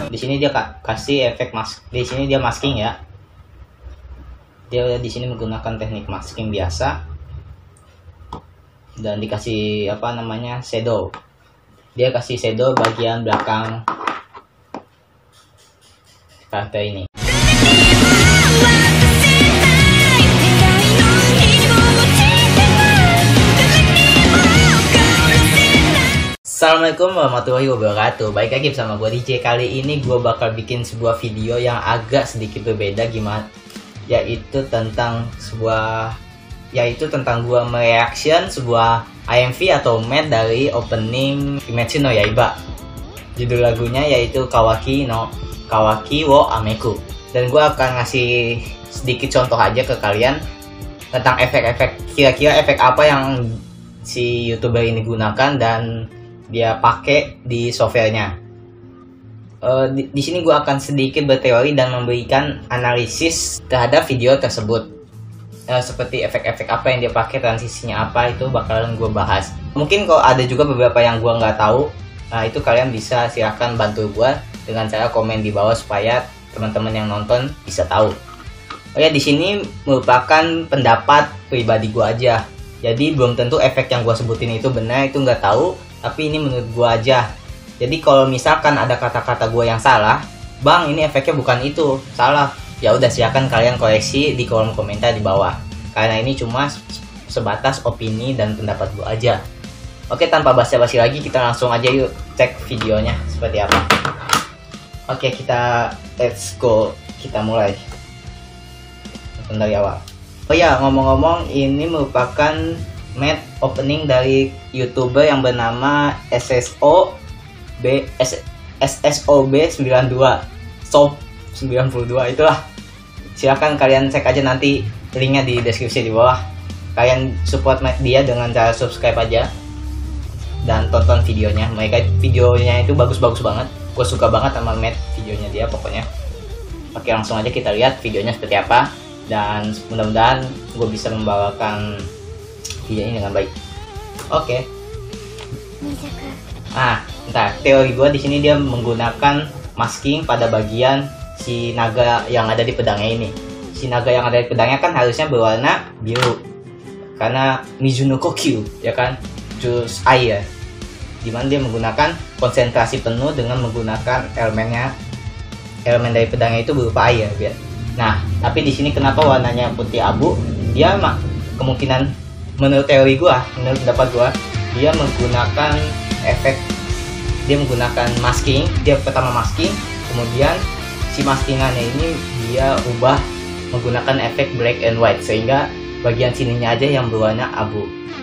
Di sini dia kasih efek mask. Di sini dia masking ya. Dia di sini menggunakan teknik masking biasa. Dan dikasih apa namanya? Shadow. Dia kasih shadow bagian belakang karakter ini. Assalamualaikum warahmatullahi wabarakatuh. Baik lagi bersama gue DJ. Kali ini gue bakal bikin sebuah video yang agak sedikit berbeda gimana, yaitu tentang gue mereaction sebuah IMV atau match dari opening Kimetsu no Yaiba. Judul lagunya yaitu Kawaki wo Ameku. Dan gue akan ngasih sedikit contoh aja ke kalian tentang efek-efek, kira-kira efek apa yang si YouTuber ini gunakan dan dia pakai di softwarenya. Di sini gue akan sedikit berteori dan memberikan analisis terhadap video tersebut. Seperti efek-efek apa yang dia pakai, transisinya apa, itu bakalan gue bahas. Mungkin kalau ada juga beberapa yang gue nggak tahu, nah itu kalian bisa silahkan bantu gue dengan cara komen di bawah supaya teman-teman yang nonton bisa tahu. Oh ya, di sini merupakan pendapat pribadi gue aja. Jadi belum tentu efek yang gue sebutin itu benar, itu nggak tahu. Tapi ini menurut gue aja. Jadi kalau misalkan ada kata-kata gue yang salah, bang ini efeknya bukan itu, salah, ya udah silakan kalian koreksi di kolom komentar di bawah. Karena ini cuma sebatas opini dan pendapat gue aja. Oke, tanpa basa-basi lagi kita langsung aja yuk cek videonya seperti apa. Oke, let's go, kita mulai dari awal. Oh ya, ngomong-ngomong, ini merupakan match opening dari YouTuber yang bernama SSOB92 Sob 92, itulah. Silakan kalian cek aja, nanti linknya di deskripsi di bawah. Kalian support dia dengan cara subscribe aja dan tonton videonya. Videonya itu bagus-bagus banget. Gue suka banget sama match videonya dia pokoknya. Oke, langsung aja kita lihat videonya seperti apa. Dan mudah-mudahan gue bisa membawakan video ini dengan baik. Oke. Entar teori gue di sini dia menggunakan masking pada bagian si naga yang ada di pedangnya ini. Si naga yang ada di pedangnya kan harusnya berwarna biru karena Mizuno Kokyu, ya kan, jurus air. Dimana dia menggunakan konsentrasi penuh dengan menggunakan elemen dari pedangnya itu berupa air, biar. Nah, tapi di sini kenapa warnanya putih abu? Dia kemungkinan, menurut teori gua, menurut pendapat gua, dia menggunakan masking. Dia pertama masking, kemudian si maskingannya ini dia ubah menggunakan efek black and white sehingga bagian sininya aja yang berwarna abu.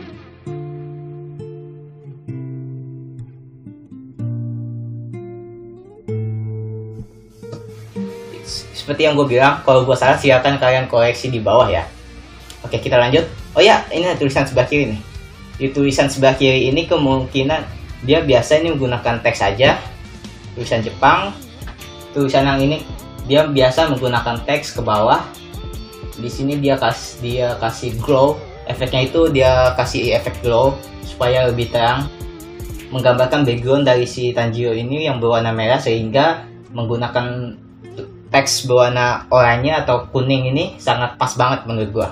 Seperti yang gue bilang, kalau gue salah silakan kalian koreksi di bawah ya. Oke, kita lanjut. Oh ya, ini tulisan sebelah kiri nih. Di tulisan sebelah kiri ini kemungkinan dia biasa ini menggunakan teks saja, tulisan Jepang. Tulisan yang ini dia biasa menggunakan teks ke bawah. Di sini dia kasih glow. Efeknya itu dia kasih efek glow supaya lebih terang, menggambarkan background dari si Tanjiro ini yang berwarna merah sehingga menggunakan teks berwarna oranye atau kuning ini sangat pas banget menurut gua.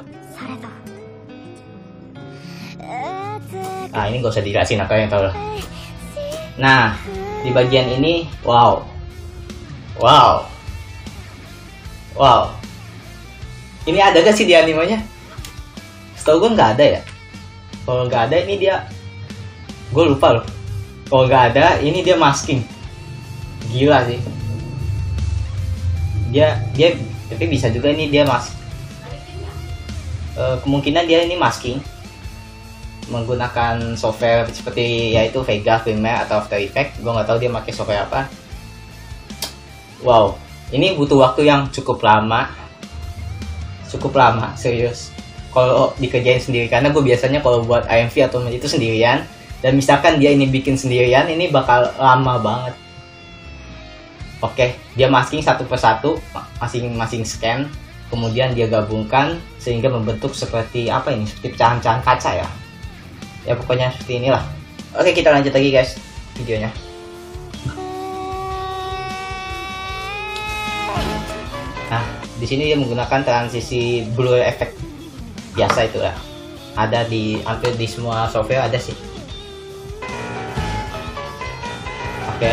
Nah, ini gak usah dijelasin, kalian tahu lah. Nah, di bagian ini, wow. Ini ada gak sih di animenya? Setahu gue nggak ada ya. Kalau nggak ada ini dia, gue lupa loh. Kalau nggak ada ini dia masking. Gila sih. Dia tapi bisa juga ini dia kemungkinan dia ini masking menggunakan software seperti yaitu Vega, Premiere atau After Effects. Gue nggak tahu dia pakai software apa. Wow, ini butuh waktu yang cukup lama, serius. Kalau dikerjain sendiri, karena gue biasanya kalau buat IMV atau itu sendirian, dan misalkan dia ini bikin sendirian, ini bakal lama banget. Oke, dia masking satu persatu, masing-masing scan, kemudian dia gabungkan sehingga membentuk seperti apa ini? Seperti pecahan-pecahan kaca ya. Ya pokoknya seperti inilah. Oke, kita lanjut lagi guys videonya. Di sini dia menggunakan transisi blur effect biasa itu ya. Ada di hampir di semua software ada sih. Oke.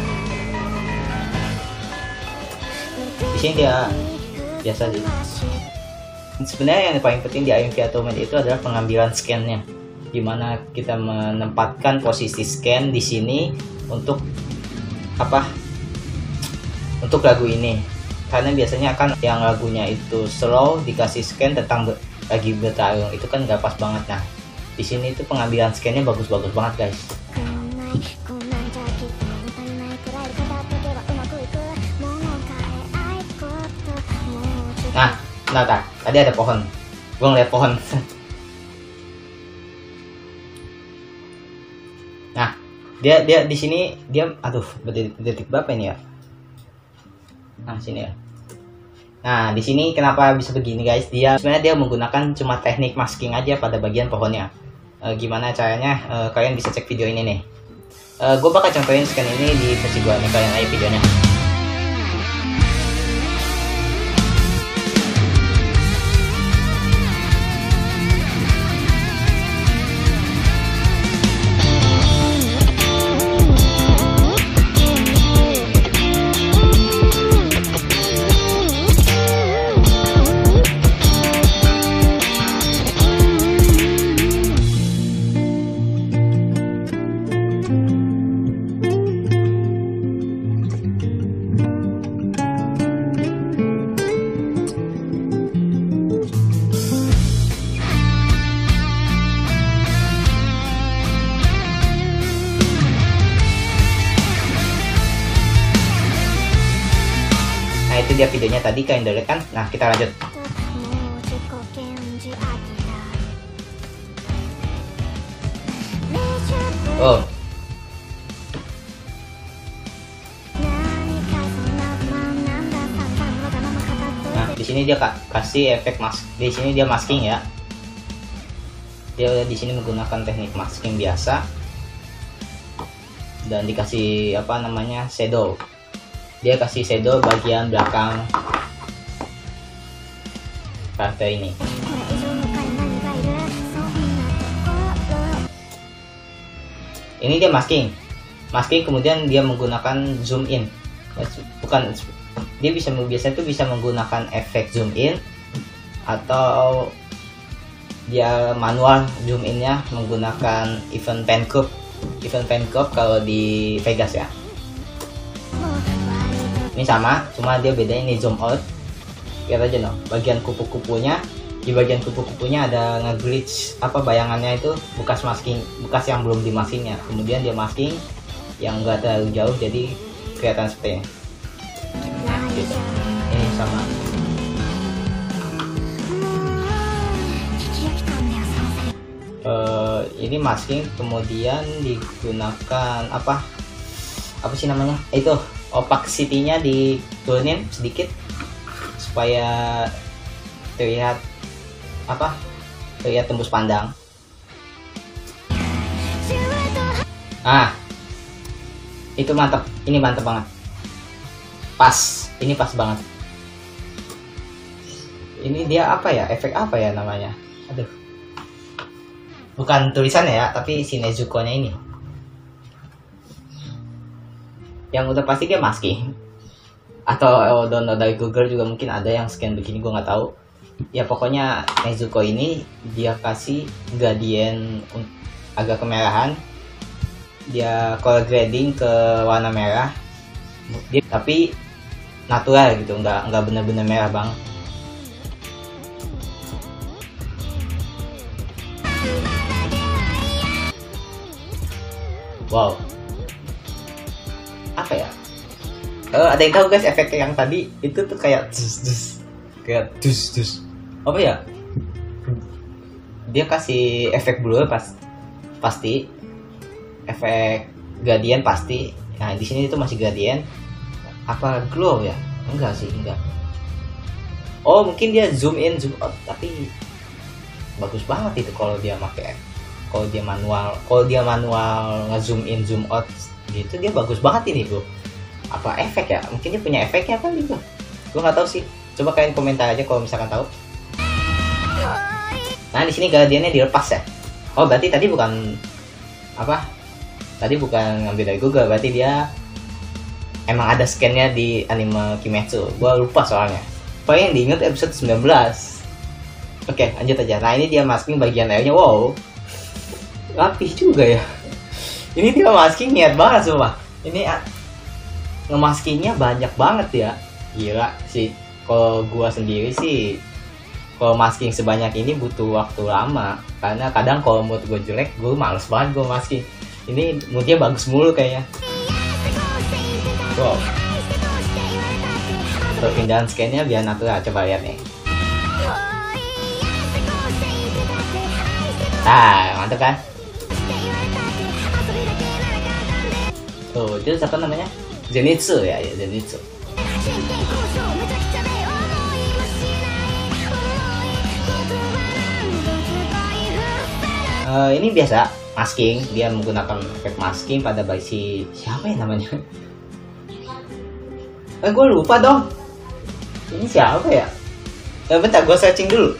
Di sini dia biasa sih. Sebenarnya yang paling penting di IMV Automate itu adalah pengambilan scan-nya, dimana kita menempatkan posisi scan di sini untuk apa? Untuk lagu ini. Karena biasanya kan yang lagunya itu slow dikasih scan tentang lagi bertarung, itu kan nggak pas banget. Nah, di sini itu pengambilan scan-nya bagus-bagus banget guys. Nah, tadi ada pohon. Gue ngeliat pohon. Nah, dia di sini dia, aduh, detik berapa ini ya? Nah, sini ya. Nah, di sini kenapa bisa begini guys? Dia sebenarnya dia menggunakan cuma teknik masking aja pada bagian pohonnya. Gimana caranya? Kalian bisa cek video ini nih. Gue bakal contohin scan ini di versi gue nih, kalian aja videonya. Nah, itu dia videonya tadi, kalian udah lihat kan? Nah, kita lanjut. Oh. Nah, di sini dia kasih efek di sini dia masking ya. Dia di sini menggunakan teknik masking biasa. Dan dikasih apa namanya? Shadow. Dia kasih shadow bagian belakang karakter ini. Ini dia masking kemudian dia menggunakan zoom in. Bukan, dia biasa itu bisa menggunakan efek zoom in atau dia manual zoom innya menggunakan event pen curve kalau di Vegas ya. Ini sama, cuma dia bedanya ini zoom out. Lihat aja no, bagian kupu-kupunya, di bagian kupu-kupunya ada nge-glitch apa bayangannya itu bekas yang belum dimasking ya. Kemudian dia masking yang enggak terlalu jauh jadi kelihatan seperti ini. Nah, gitu. Ini sama. Ini masking kemudian digunakan apa sih namanya? Itu opacity-nya diturunin sedikit supaya terlihat tembus pandang. Itu mantap, ini mantap banget, ini pas banget. Ini dia efek apa ya namanya, aduh, bukan tulisannya ya, tapi si Nezuko-nya ini yang udah pasti dia masking, atau download dari Google juga mungkin ada yang scan begini, gue nggak tahu ya. Pokoknya Nezuko ini dia kasih gradient agak kemerahan, dia color grading ke warna merah, tapi natural gitu, nggak bener-bener merah bang. Wow, apa ya? Ada yang tahu guys efek yang tadi itu tuh kayak dus. Apa ya? Dia kasih efek blur pasti, efek gradient pasti. Nah di sini itu masih gradient. Apa glow ya? Enggak. Oh mungkin dia zoom in zoom out, tapi bagus banget itu kalau dia pakai. Kalau dia manual nge-zoom in zoom out gitu, dia bagus banget ini bro. Apa efek ya? Mungkin dia punya efeknya kan gitu. Gue nggak tahu sih. Coba kalian komentar aja kalau misalkan tahu. Nah di sini Guardiannya dilepas ya. Oh berarti tadi bukan apa? Tadi bukan ngambil dari Google, berarti dia emang ada scan-nya di anime Kimetsu. Gua lupa soalnya. Paling yang diingat episode 19. Oke, lanjut aja. Nah ini dia masking bagian airnya. Wow, rapih juga ya. Ini dia masking niat banget sumpah. Ini ngemaskingnya banyak banget ya. Gila sih. Kalau gua sendiri sih, kalau masking sebanyak ini butuh waktu lama. Karena kadang kalau mood gue jelek, gue males banget gue masking. Ini moodnya bagus mulu kayaknya. Wow. Perpindahan scan-nya biar natural. Coba lihat nih. Nah, mantap kan? Tuh, itu siapa namanya? Zenitsu ya, Zenitsu. Ini biasa masking, dia menggunakan efek masking pada basi siapa ya namanya? Gue lupa dong. Ini siapa ya? Bentar, gue searching dulu.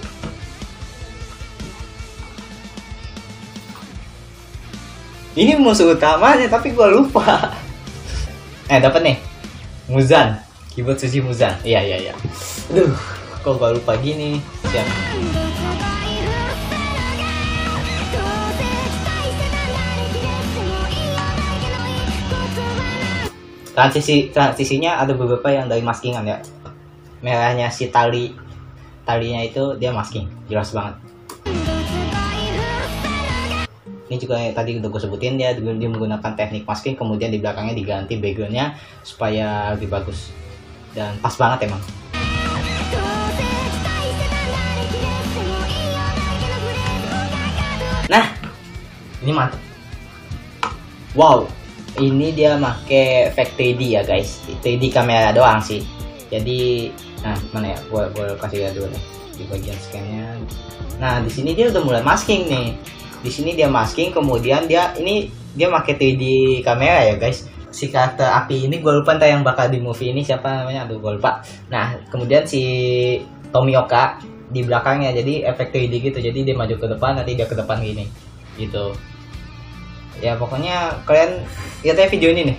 Ini musuh utamanya tapi gue lupa. Dapat nih. Muzan, Kibutsuji Muzan. Iya. Aduh, kok gue lupa gini. Siap. Transisinya ada beberapa yang dari maskingan ya. Merahnya si talinya itu dia masking, jelas banget. Ini juga tadi udah gue sebutin, dia menggunakan teknik masking, kemudian di belakangnya diganti backgroundnya supaya lebih bagus dan pas banget emang. Nah, ini mantap. Wow, ini dia make efek 3D ya guys, 3D kamera doang sih. Jadi, nah mana ya? Gua kasih lihat dulu nih di bagian scan-nya. Nah di sini dia udah mulai masking nih. Di sini dia masking, kemudian dia make 3D kamera ya guys. Si karakter api ini gue lupa entah yang bakal di movie ini siapa namanya, aduh gue lupa. Nah kemudian si Tomioka di belakangnya, jadi efek 3D gitu. Jadi dia maju ke depan, nanti dia ke depan gini, gitu. Ya pokoknya kalian lihat aja video ini nih.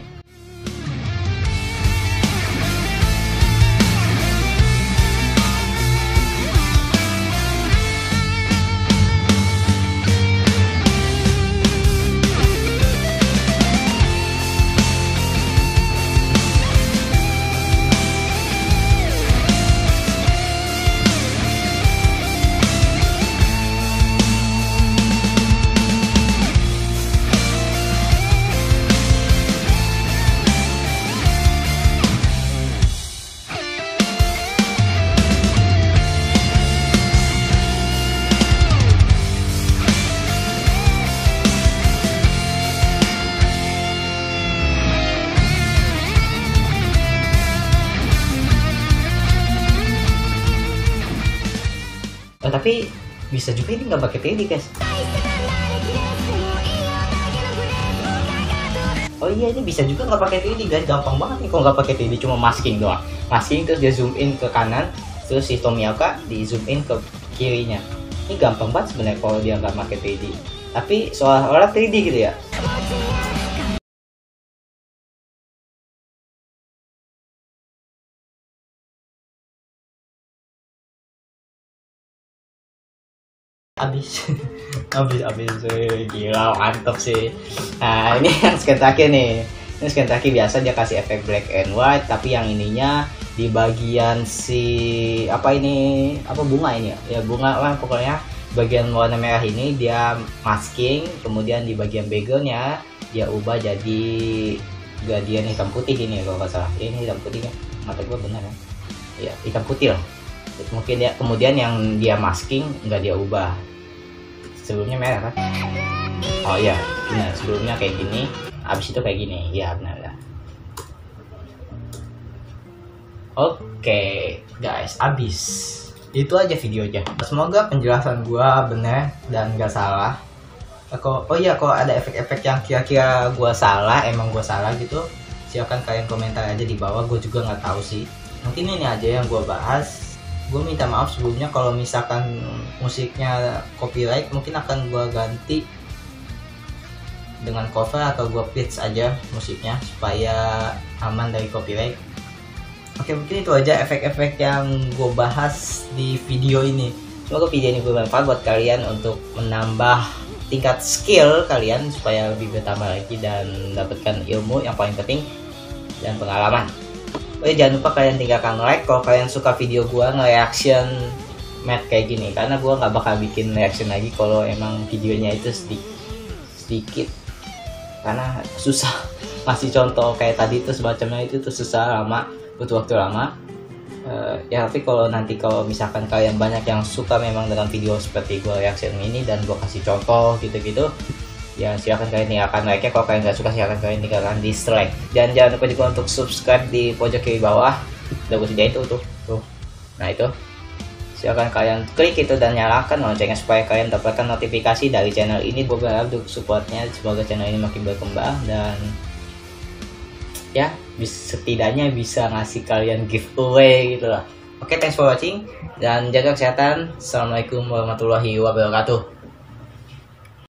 Tapi bisa juga ini nggak pakai 3D guys. Oh iya, ini bisa juga nggak pakai 3D guys, gampang banget nih kalau nggak pakai 3D, cuma masking doang. Masking terus dia zoom in ke kanan, terus si Tomioka di zoom in ke kirinya. Ini gampang banget sebenarnya kalau dia nggak pakai 3D. Tapi soal 3D gitu ya. Abis gila, mantap sih. Nah ini yang scan terakhir nih. Ini scan terakhir biasa dia kasih efek black and white, tapi yang ininya di bagian si apa ini, apa bunga ini ya, bunga lah pokoknya. Bagian warna merah ini dia masking, kemudian di bagian backgroundnya dia ubah jadi gradient hitam putih ini kalau nggak salah. Ini hitam putih kan, mata gue benar ya? Ya hitam putih lah. Mungkin dia kemudian yang dia masking nggak dia ubah, sebelumnya merah kan. Oh iya benar, sebelumnya kayak gini, abis itu kayak gini ya, benar ya. Oke guys, abis itu aja videonya. Semoga penjelasan gua benar dan nggak salah. Oh iya, kalau ada efek-efek yang kira-kira gua salah, emang gua salah gitu, silakan kalian komentar aja di bawah. Gue juga nggak tahu sih. mungkin ini aja yang gue bahas. Gue minta maaf sebelumnya kalau misalkan musiknya copyright, mungkin akan gue ganti dengan cover atau gue pitch aja musiknya supaya aman dari copyright. Oke, mungkin itu aja efek-efek yang gue bahas di video ini. Semoga video ini bermanfaat buat kalian untuk menambah tingkat skill kalian supaya lebih bertambah lagi dan mendapatkan ilmu yang paling penting dan pengalaman. Oke, jangan lupa kalian tinggalkan like kalau kalian suka video gue nge-reaction Matt kayak gini, karena gue nggak bakal bikin reaction lagi kalau emang videonya itu sedikit karena susah ngasih contoh kayak tadi tuh semacamnya itu tuh susah, lama, butuh waktu lama. Ya tapi kalau misalkan kalian banyak yang suka memang dengan video seperti gue reaction ini dan gue kasih contoh gitu-gitu, ya silahkan kalian tinggalkan like nya. Kalau kalian nggak suka silahkan kalian tinggalkan dislike, dan jangan lupa juga untuk subscribe di pojok kiri bawah. Udah gue sediain tuh. Nah itu silahkan kalian klik itu dan nyalakan loncengnya supaya kalian dapatkan notifikasi dari channel ini. Gue berharap untuk supportnya, semoga channel ini makin berkembang dan ya setidaknya bisa ngasih kalian giveaway gitu lah. Oke, thanks for watching dan jaga kesehatan. Assalamualaikum warahmatullahi wabarakatuh.